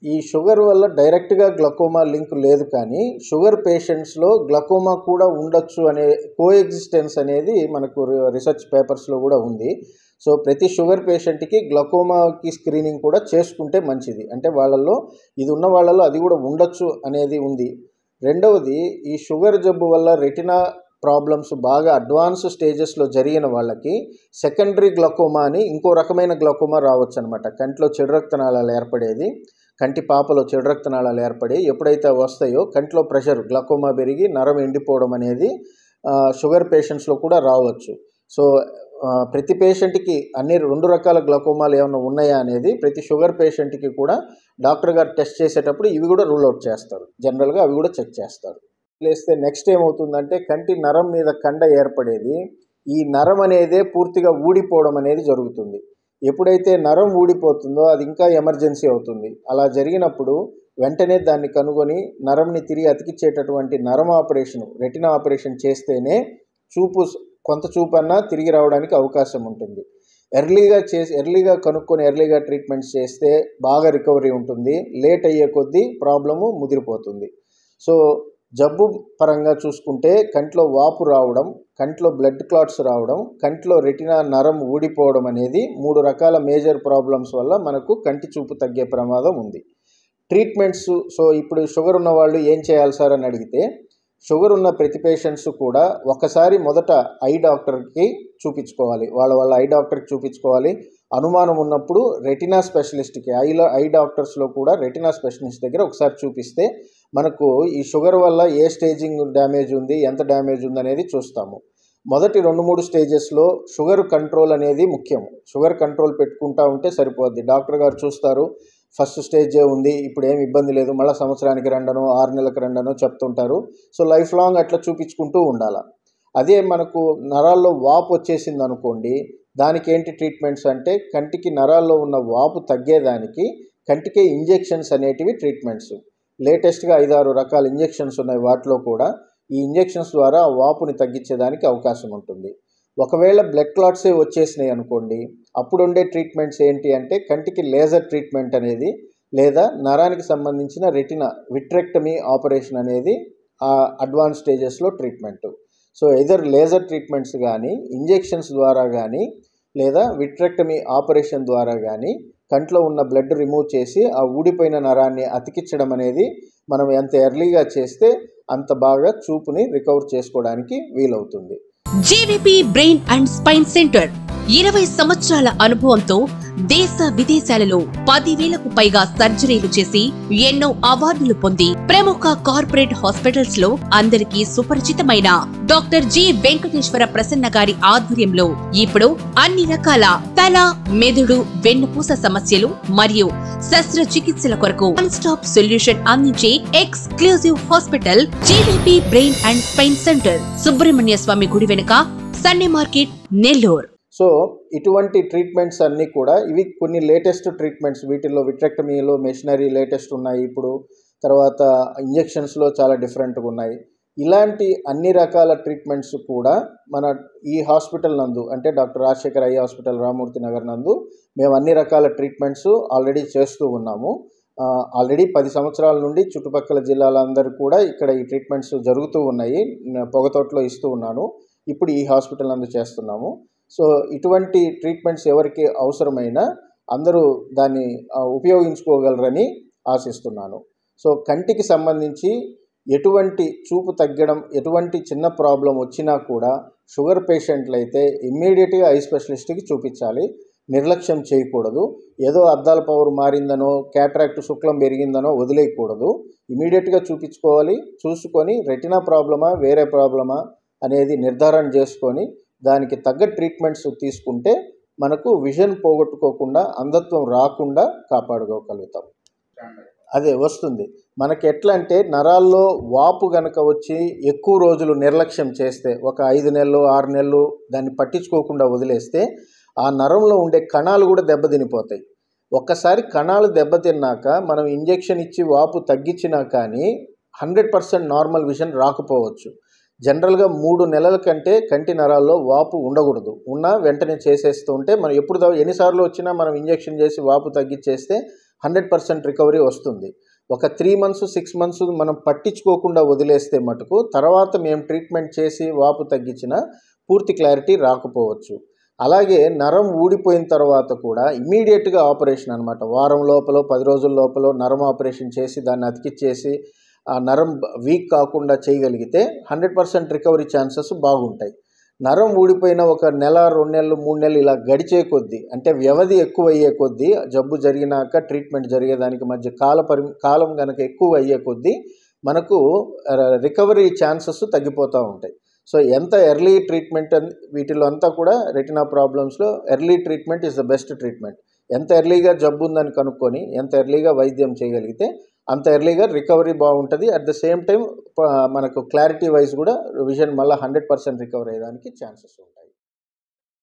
ఈ షుగర్ వల్ల డైరెక్ట్గా గ్లకోమా లింక్ లేదు, కానీ షుగర్ పేషెంట్స్లో గ్లకోమా కూడా ఉండొచ్చు అనే కోఎగ్జిస్టెన్స్ అనేది మనకు రీసెర్చ్ పేపర్స్లో కూడా ఉంది. సో ప్రతి షుగర్ పేషెంట్కి గ్లకోమాకి స్క్రీనింగ్ కూడా చేసుకుంటే మంచిది. అంటే వాళ్ళల్లో ఇది ఉన్న వాళ్ళలో అది కూడా ఉండొచ్చు అనేది ఉంది. రెండవది, ఈ షుగర్ జబ్బు వల్ల రెటినా ప్రాబ్లమ్స్ బాగా అడ్వాన్స్ స్టేజెస్లో జరిగిన వాళ్ళకి సెకండరీ గ్లకోమా అని ఇంకో రకమైన గ్లకోమా రావచ్చు అనమాట. కంటిలో చెడు రక్తనాళాలు ఏర్పడేది, కంటి పాపలో చెడు రక్తనాళాలు ఏర్పడి ఎప్పుడైతే వస్తాయో కంటిలో ప్రెషర్ గ్లకోమా పెరిగి నరం ఎండిపోవడం అనేది షుగర్ పేషెంట్స్లో కూడా రావచ్చు. సో ప్రతి పేషెంట్కి అన్ని 2 రకాల గ్లకోమాలు ఏమైనా ఉన్నాయా అనేది ప్రతి షుగర్ పేషెంట్కి కూడా డాక్టర్ గారు టెస్ట్ చేసేటప్పుడు ఇవి కూడా రూల్ అవుట్ చేస్తారు. జనరల్గా అవి కూడా చెక్ చేస్తారు. లేస్తే నెక్స్ట్ ఏమవుతుందంటే కంటి నరం మీద కండ ఏర్పడేది, ఈ నరం అనేదే పూర్తిగా ఊడిపోవడం అనేది జరుగుతుంది. ఎప్పుడైతే నరం ఊడిపోతుందో అది ఇంకా ఎమర్జెన్సీ అవుతుంది. అలా జరిగినప్పుడు వెంటనే దాన్ని కనుగొని నరంని తిరిగి అతికిచ్చేటటువంటి నరం ఆపరేషన్, రెటినా ఆపరేషన్ చేస్తేనే కొంత చూపన్నా తిరిగి రావడానికి అవకాశం ఉంటుంది. ఎర్లీగా కనుక్కొని ఎర్లీగా ట్రీట్మెంట్స్ చేస్తే బాగా రికవరీ ఉంటుంది. లేట్ అయ్యే కొద్దీ ప్రాబ్లము ముదిరిపోతుంది. సో జబ్బు పరంగా చూసుకుంటే కంట్లో వాపు రావడం, కంట్లో బ్లడ్ క్లాట్స్ రావడం, కంట్లో రెటినా నరం ఊడిపోవడం అనేది 3 రకాల మేజర్ ప్రాబ్లమ్స్ వల్ల మనకు కంటి చూపు తగ్గే ప్రమాదం ఉంది. ట్రీట్మెంట్స్, సో ఇప్పుడు షుగర్ ఉన్న వాళ్ళు ఏం చేయాలి సార్ అని అడిగితే, షుగర్ ఉన్న ప్రతి పేషెంట్స్ కూడా ఒకసారి మొదట ఐ డాక్టర్కి చూపించుకోవాలి. వాళ్ళ ఐ డాక్టర్కి చూపించుకోవాలి. అనుమానం ఉన్నప్పుడు రెటినా స్పెషలిస్ట్కి, ఐ డాక్టర్స్లో కూడా రెటినా స్పెషలిస్ట్ దగ్గర ఒకసారి చూపిస్తే మనకు ఈ షుగర్ వల్ల ఏ స్టేజింగ్ డ్యామేజ్ ఉంది, ఎంత డ్యామేజ్ ఉంది అనేది చూస్తాము. మొదటి 2-3 స్టేజెస్లో షుగర్ కంట్రోల్ అనేది ముఖ్యం. షుగర్ కంట్రోల్ పెట్టుకుంటా ఉంటే సరిపోద్ది. డాక్టర్ గారు చూస్తారు, ఫస్ట్ స్టేజే ఉంది, ఇప్పుడు ఏమి ఇబ్బంది లేదు, మళ్ళీ సంవత్సరానికి 2 6 నెలలకు 2 చెప్తుంటారు. సో లైఫ్ లాంగ్ అట్లా చూపించుకుంటూ ఉండాలి. అదే మనకు నరాల్లో వాపు వచ్చేసింది అనుకోండి, దానికి ఏంటి ట్రీట్మెంట్స్ అంటే కంటికి నరాల్లో ఉన్న వాపు తగ్గేదానికి కంటికే ఇంజెక్షన్స్ అనేటివి ట్రీట్మెంట్స్. లేటెస్ట్గా 5-6 రకాల ఇంజెక్షన్స్ ఉన్నాయి. వాటిలో కూడా ఈ ఇంజెక్షన్స్ ద్వారా ఆ వాపుని తగ్గించేదానికి అవకాశం ఉంటుంది. ఒకవేళ బ్లడ్ క్లాట్సే వచ్చేసినాయి అనుకోండి, అప్పుడు ఉండే ట్రీట్మెంట్స్ ఏంటి అంటే కంటికి లేజర్ ట్రీట్మెంట్ అనేది, లేదా నరానికి సంబంధించిన రెటినా విట్రెక్టమీ ఆపరేషన్ అనేది ఆ అడ్వాన్స్ స్టేజెస్లో treatment. So either laser treatments కానీ, ఇంజెక్షన్స్ ద్వారా కానీ, లేదా విట్రెక్టమీ ఆపరేషన్ ద్వారా కానీ కంట్లో ఉన్న బ్లడ్ రిమూవ్ చేసి ఆ ఊడిపోయిన నరాన్ని అతికించడం అనేది మనం ఎంత ఎర్లీగా చేస్తే అంత బాగా చూపుని రికవర్ చేసుకోవడానికి వీలవుతుంది. JVP brain and spine centre 20 సంవత్సరాల అనుభవంతో దేశ విదేశాలలో 10,000కు పైగా సర్జరీలు చేసి ఎన్నో అవార్డులు పొంది ప్రముఖ కార్పొరేట్ హాస్పిటల్స్ లో అందరికీ సుపరిచితమైన డాక్టర్ జి వెంకటేశ్వర ప్రసన్న గారి ఆధ్వర్యంలో ఇప్పుడు అన్ని రకాల తల, మెదడు, వెన్నుపూస సమస్యలు మరియు శస్త్రచికిత్సల కొరకు వన్ స్టాప్ సొల్యూషన్ అందించే exclusive hospital JVP brain and spine centre, Subrahmanya Swamy గుడి వెనుక, సండే మార్కెట్, నెల్లూరు. సో ఇటువంటి ట్రీట్మెంట్స్ అన్నీ కూడా ఇవి కొన్ని లేటెస్ట్ ట్రీట్మెంట్స్. వీటిల్లో విట్రెక్టమీలో మెషినరీ లేటెస్ట్ ఉన్నాయి. ఇప్పుడు తర్వాత ఇంజెక్షన్స్లో చాలా డిఫరెంట్గా ఉన్నాయి. ఇలాంటి అన్ని రకాల ట్రీట్మెంట్స్ కూడా మన ఈ హాస్పిటల్ నందు, అంటే doctor Rajasekhar eye hospital, Ramamurthy Nagar నందు మేము అన్ని రకాల ట్రీట్మెంట్స్ ఆల్రెడీ చేస్తూ ఉన్నాము. ఆల్రెడీ 10 సంవత్సరాల నుండి చుట్టుపక్కల జిల్లాలందరూ కూడా ఇక్కడ ఈ ట్రీట్మెంట్స్ జరుగుతూ ఉన్నాయి. పొగతోటలో ఇస్తూ ఉన్నాను, ఇప్పుడు ఈ హాస్పిటల్ నందు చేస్తున్నాము. సో ఇటువంటి ట్రీట్మెంట్స్ ఎవరికి అవసరమైనా అందరూ దాన్ని ఉపయోగించుకోగలరని ఆశిస్తున్నాను. సో కంటికి సంబంధించి ఎటువంటి చూపు తగ్గడం, ఎటువంటి చిన్న ప్రాబ్లం వచ్చినా కూడా షుగర్ పేషెంట్లు అయితే ఇమ్మీడియట్గా ఐ స్పెషలిస్ట్కి చూపించాలి. నిర్లక్ష్యం చేయకూడదు. ఏదో అద్దాల పవర్ మారిందనో, క్యాట్రాక్ట్ శుక్లం పెరిగిందనో వదిలేయకూడదు. ఇమ్మీడియట్గా చూపించుకోవాలి. చూసుకొని రెటినా ప్రాబ్లమా వేరే ప్రాబ్లమా అనేది నిర్ధారణ చేసుకొని దానికి తగ్గ ట్రీట్మెంట్స్ తీసుకుంటే మనకు విజన్ పోగొట్టుకోకుండా, అంధత్వం రాకుండా కాపాడుకోగలుగుతాం. అదే వస్తుంది మనకి. ఎట్లా అంటే నరాల్లో వాపు గనక వచ్చి ఎక్కువ రోజులు నిర్లక్ష్యం చేస్తే, ఒక 5 నెలలు 6 నెలలు దాన్ని పట్టించుకోకుండా వదిలేస్తే ఆ నరంలో ఉండే కణాలు కూడా దెబ్బతినిపోతాయి. ఒక్కసారి కణాలు దెబ్బతిన్నాక మనం ఇంజెక్షన్ ఇచ్చి వాపు తగ్గించినా కానీ 100% నార్మల్ విజన్ రాకపోవచ్చు. జనరల్గా 3 నెలల కంటే కంటి నరాల్లో వాపు ఉండకూడదు. ఉన్నా వెంటనే చేసేస్తూ ఉంటే మనం ఎన్నిసార్లు వచ్చినా మనం ఇంజెక్షన్ చేసి వాపు తగ్గించేస్తే 100% రికవరీ వస్తుంది. ఒక 3 మంత్స్ 6 మంత్స్ మనం పట్టించుకోకుండా వదిలేస్తే మటుకు తర్వాత మేము ట్రీట్మెంట్ చేసి వాపు తగ్గించిన పూర్తి క్లారిటీ రాకపోవచ్చు. అలాగే నరం ఊడిపోయిన తర్వాత కూడా ఇమీడియట్గా ఆపరేషన్ అనమాట. వారం లోపల 10 రోజుల లోపల నరం ఆపరేషన్ చేసి దాన్ని అతికిచ్చేసి ఆ నరం వీక్ కాకుండా చేయగలిగితే 100% రికవరీ ఛాన్సెస్ బాగుంటాయి. నరం ఊడిపోయిన ఒక నెల 2 నెలలు 3 నెలలు ఇలా గడిచే కొద్దీ, అంటే వ్యవధి ఎక్కువ అయ్యే కొద్దీ, జబ్బు జరిగినాక ట్రీట్మెంట్ జరిగేదానికి మధ్య కాలం కనుక ఎక్కువ అయ్యే కొద్దీ మనకు రికవరీ ఛాన్సెస్ తగ్గిపోతూ ఉంటాయి. సో ఎంత ఎర్లీ ట్రీట్మెంట్ వీటిలో అంతా కూడా రెటినా ప్రాబ్లమ్స్లో early treatment is the best treatment. ఎంత ఎర్లీగా జబ్బు ఉందని కనుక్కొని ఎంత ఎర్లీగా వైద్యం చేయగలిగితే అంత ఎర్లీగా రికవరీ బాగుంటుంది. అట్ ద సేమ్ టైం మనకు క్లారిటీ వైజ్ కూడా విజన్ మళ్ళీ 100% రికవర్ అయ్యేదానికి ఛాన్సెస్ ఉంది.